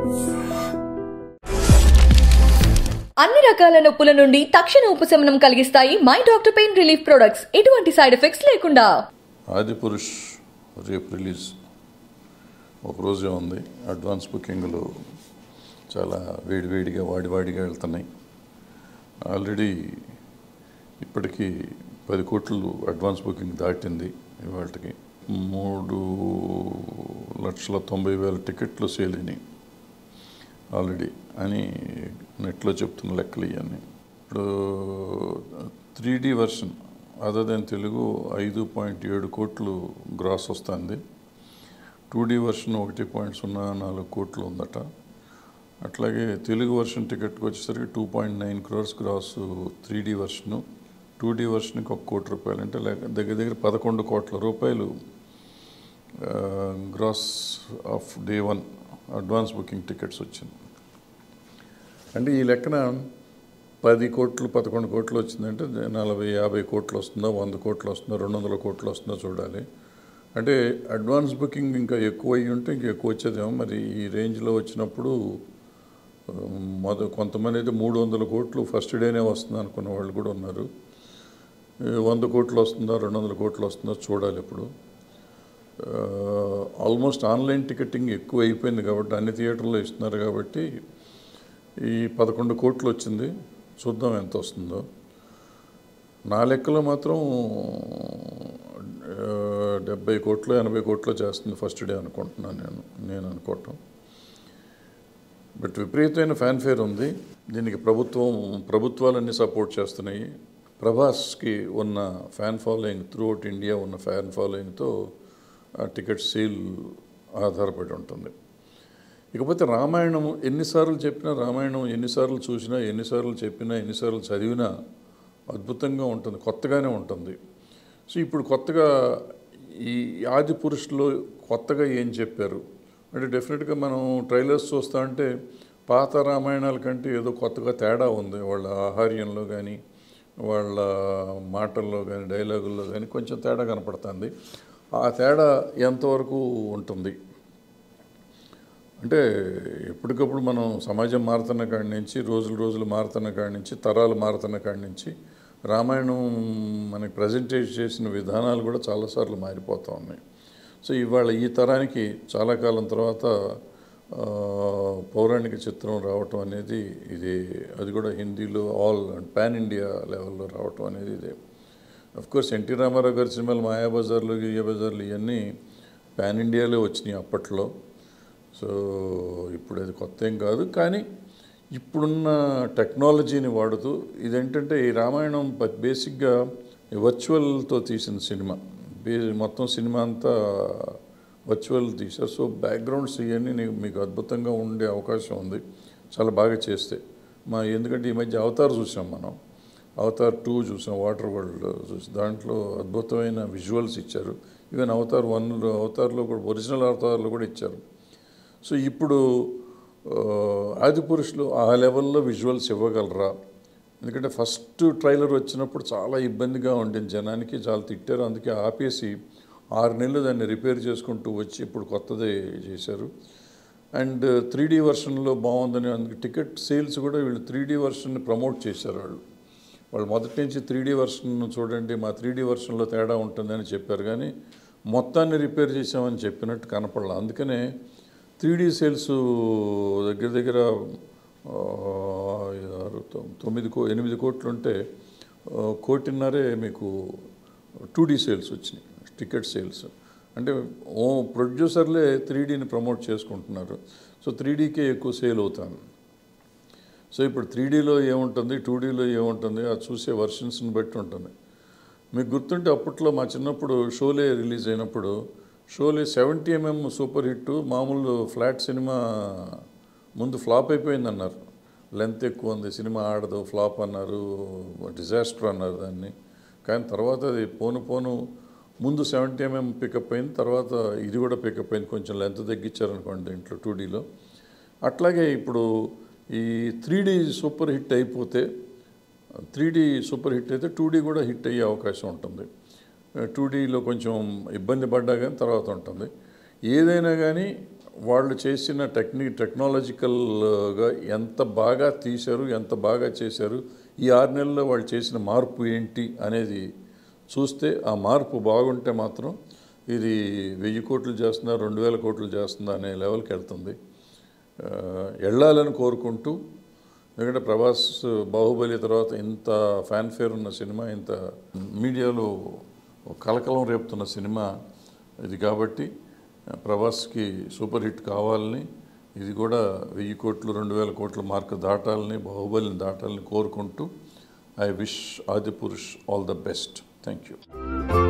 అన్ని రకాల నొప్పుల నుండి తక్షణ ఉపశమనం కలిగిస్తాయి my doctor pain relief products. ఎటువంటి సైడ్ ఎఫెక్ట్స్ లేకుండా. ఆదిపురుష్ రేపు రిలీజ్ ఒక రోజే ఉంది. అడ్వాన్స్ బుకింగ్లు చాలా వేడివేడిగా వాడిగా వెళ్తున్నాయి. ఆల్రెడీ ఇప్పటికీ 10 కోట్లు అడ్వాన్స్ బుకింగ్ దాటింది. ఇవాళకి 3,90,000 టికెట్లు సేల్ అయినాయి ఆల్రెడీ అని నెట్లో చెప్తున్న లెక్కలు ఇవన్నీ. ఇప్పుడు 3D version other then Telugu 5.7 కోట్లు గ్రాస్ వస్తుంది. 2D వర్షన్ 1.04 కోట్లు ఉందట. అట్లాగే తెలుగు వర్షన్ టికెట్కి వచ్చేసరికి 2.9 crores గ్రాస్ 3D వర్షను. 2D వర్షన్కి 1 కోటి రూపాయలు, అంటే దగ్గర 11 కోట్ల రూపాయలు gross of day 1 advance booking tickets వచ్చింది. అంటే ఈ లెక్కన 10 కోట్లు 11 కోట్లు వచ్చిందంటే 40-50 కోట్లు వస్తుందో, 100 కోట్లు వస్తుందో, 200 కోట్లు వస్తుందో చూడాలి. అంటే అడ్వాన్స్ బుకింగ్ ఇంకా ఎక్కువ అయ్యి ఉంటే ఇంకా ఎక్కువ వచ్చేదేమో. మరి ఈ రేంజ్లో వచ్చినప్పుడు కొంతమంది అయితే 300 కోట్లు ఫస్ట్ డేనే వస్తుంది అనుకున్న వాళ్ళు కూడా ఉన్నారు. 100 కోట్లు వస్తుందా, 200 కోట్లు వస్తుందో చూడాలి. ఇప్పుడు ఆల్మోస్ట్ ఆన్లైన్ టికెటింగ్ ఎక్కువ అయిపోయింది కాబట్టి అన్ని థియేటర్లో ఇస్తున్నారు కాబట్టి ఈ 11 కోట్లు వచ్చింది. చూద్దాం ఎంత వస్తుందో. నా లెక్కలో మాత్రం 70 కోట్లు 80 కోట్లు చేస్తుంది ఫస్ట్ డే అనుకుంటున్నాను నేను అనుకోవటం. బట్ విపరీతమైన ఫ్యాన్ఫేర్ ఉంది దీనికి. ప్రభుత్వాలన్నీ సపోర్ట్ చేస్తున్నాయి. ప్రభాస్కి ఉన్న ఫ్యాన్ ఫాలోయింగ్, త్రూఅవుట్ ఇండియా ఉన్న ఫ్యాన్ ఫాలోయింగ్తో ఆ టికెట్ సేల్ ఆధారపడి ఉంటుంది. ఇకపోతే రామాయణం ఎన్నిసార్లు చెప్పినా, రామాయణం ఎన్నిసార్లు చూసినా, ఎన్నిసార్లు చెప్పినా, ఎన్నిసార్లు చదివినా అద్భుతంగా ఉంటుంది, కొత్తగానే ఉంటుంది. సో ఇప్పుడు కొత్తగా ఈ ఆదిపురుషులో కొత్తగా ఏం చెప్పారు అంటే డెఫినెట్గా మనం ట్రైలర్స్ చూస్తూ ఉంటే పాత రామాయణాల కంటే ఏదో కొత్తగా తేడా ఉంది. వాళ్ళ ఆహార్యంలో కానీ, వాళ్ళ మాటల్లో కానీ, డైలాగుల్లో కానీ కొంచెం తేడా కనపడుతుంది. ఆ తేడా ఎంతవరకు ఉంటుంది అంటే ఎప్పటికప్పుడు మనం సమాజం మారుతున్న కాడి నుంచి, రోజులు మారుతున్న కాడి నుంచి, తరాలు మారుతున్న కాడి నుంచి రామాయణం మనకి ప్రజెంటేట్ చేసిన విధానాలు కూడా చాలాసార్లు మారిపోతూ ఉన్నాయి. సో ఇవాళ ఈ తరానికి చాలా కాలం తర్వాత పౌరాణిక చిత్రం రావటం అనేది అది కూడా హిందీలో పాన్ ఇండియా లెవెల్లో రావటం అనేది ఇదే. అఫ్కోర్స్ ఎన్టీ రామారావు గారి సినిమాలు మాయాబజార్లు, గిరియబజార్లు ఇవన్నీ పాన్ ఇండియాలో వచ్చినాయి అప్పట్లో. సో ఇప్పుడు అది కొత్త ఏం కాదు. కానీ ఇప్పుడున్న టెక్నాలజీని వాడుతూ ఇదేంటంటే ఈ రామాయణం బేసిక్గా వర్చువల్తో తీసిన సినిమా. మొత్తం సినిమా అంతా వర్చువల్ తీశారు. సో బ్యాక్గ్రౌండ్స్ ఇవన్నీ మీకు అద్భుతంగా ఉండే అవకాశం ఉంది చాలా బాగా చేస్తే. ఎందుకంటే ఈ మధ్య అవతార్ చూసాం మనం, అవతార్ 2 చూసాం, వాటర్ వరల్డ్ చూసాం. దాంట్లో అద్భుతమైన విజువల్స్ ఇచ్చారు. ఈవెన్ అవతార్ 1లో, అవతార్లో కూడా, ఒరిజినల్ అవతార్లో కూడా ఇచ్చారు. సో ఇప్పుడు ఆదిపురుషులు ఆ లెవెల్లో విజువల్స్ ఇవ్వగలరా? ఎందుకంటే ఫస్ట్ ట్రైలర్ వచ్చినప్పుడు చాలా ఇబ్బందిగా ఉండింది, జనానికి చాలా తిట్టారు. అందుకే ఆపేసి 6 నెలలు దాన్ని రిపేర్ చేసుకుంటూ వచ్చి ఇప్పుడు కొత్తది చేశారు. అండ్ 3D వర్షన్లో బాగుందని అందుకే టికెట్ సేల్స్ కూడా వీళ్ళు 3D వర్షన్ని ప్రమోట్ చేశారు. వాళ్ళు మొదటి నుంచి 3D వర్షన్ చూడండి, మా 3D వర్షన్లో తేడా ఉంటుందని చెప్పారు, కానీ మొత్తాన్ని రిపేర్ చేసామని చెప్పినట్టు కనపడలే. అందుకనే 3D సేల్స్ దగ్గర 8 కోట్లు ఉంటే 1.5 కోట్లే మీకు 2D సేల్స్ వచ్చినాయి, టికెట్ సేల్స్. అంటే ప్రొడ్యూసర్లే 3Dని ప్రమోట్ చేసుకుంటున్నారు. సో 3Dకే ఎక్కువ సేల్ అవుతాను. సో ఇప్పుడు 3Dలో ఏముంటుంది, 2Dలో ఏముంటుంది, అది చూసే వర్షన్స్ని బట్టి ఉంటుంది. మీకు గుర్తుంటే అప్పట్లో మా చిన్నప్పుడు షోలే రిలీజ్ అయినప్పుడు షోలే 70mm సూపర్ హిట్, మామూలు ఫ్లాట్ సినిమా ముందు ఫ్లాప్ అయిపోయిందన్నారు. లెంత్ ఎక్కువ ఉంది, సినిమా ఆడదు, ఫ్లాప్ అన్నారు, డిజాస్టర్ అన్నారు దాన్ని. కానీ తర్వాత అది పోను ముందు 70mm పికప్ అయింది, తర్వాత ఇది కూడా పికప్ అయింది. కొంచెం లెంత్ తగ్గించారనుకోండి దీంట్లో 2Dలో. అట్లాగే ఇప్పుడు ఈ 3D సూపర్ హిట్ అయిపోతే, 3D సూపర్ హిట్ అయితే 2D కూడా హిట్ అయ్యే అవకాశం ఉంటుంది. 2Dలో కొంచెం ఇబ్బంది పడ్డా కానీ తర్వాత ఉంటుంది. ఏదైనా కానీ వాళ్ళు చేసిన టెక్నాలజికల్గా ఎంత బాగా తీశారు, ఎంత బాగా చేశారు, ఈ 6 నెలల్లో వాళ్ళు చేసిన మార్పు ఏంటి అనేది చూస్తే ఆ మార్పు బాగుంటే మాత్రం ఇది 1000 కోట్లు చేస్తుందా 2000 కోట్లు చేస్తుందా అనే లెవెల్కి వెళ్తుంది. వెళ్ళాలని కోరుకుంటూ, ఎందుకంటే ప్రభాస్ బాహుబలి తర్వాత ఇంత ఫ్యాన్ఫేర్ ఉన్న సినిమా, ఇంత మీడియాలో కలకలం రేపుతున్న సినిమా ఇది కాబట్టి ప్రభాస్కి సూపర్ హిట్ కావాలని, ఇది కూడా 1000 కోట్లు 2000 కోట్ల మార్క్ దాటాలని, బాహుబలిని దాటాలని కోరుకుంటూ I wish Adipurush all the best. Thank you.